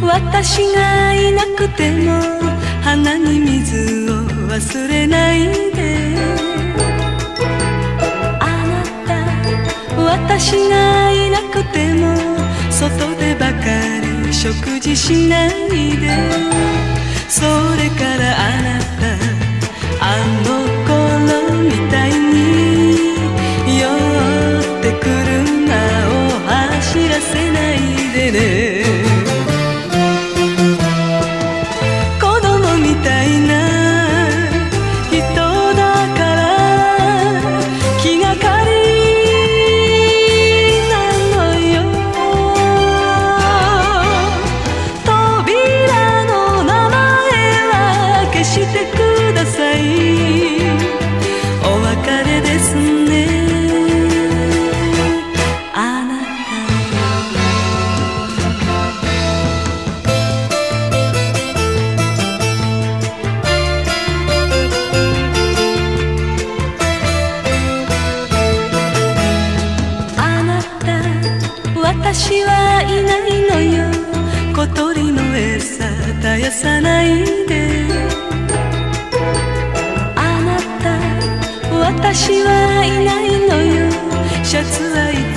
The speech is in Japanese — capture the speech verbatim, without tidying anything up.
私がいなくても花に水を忘れないで。あなた、私がいなくても外でばかり食事しないで。それからあなた、あの頃みたいに酔って車を走らせないでね。私はいないのよ、小鳥の餌絶やさないで。あなた、私はいないのよ、シャツは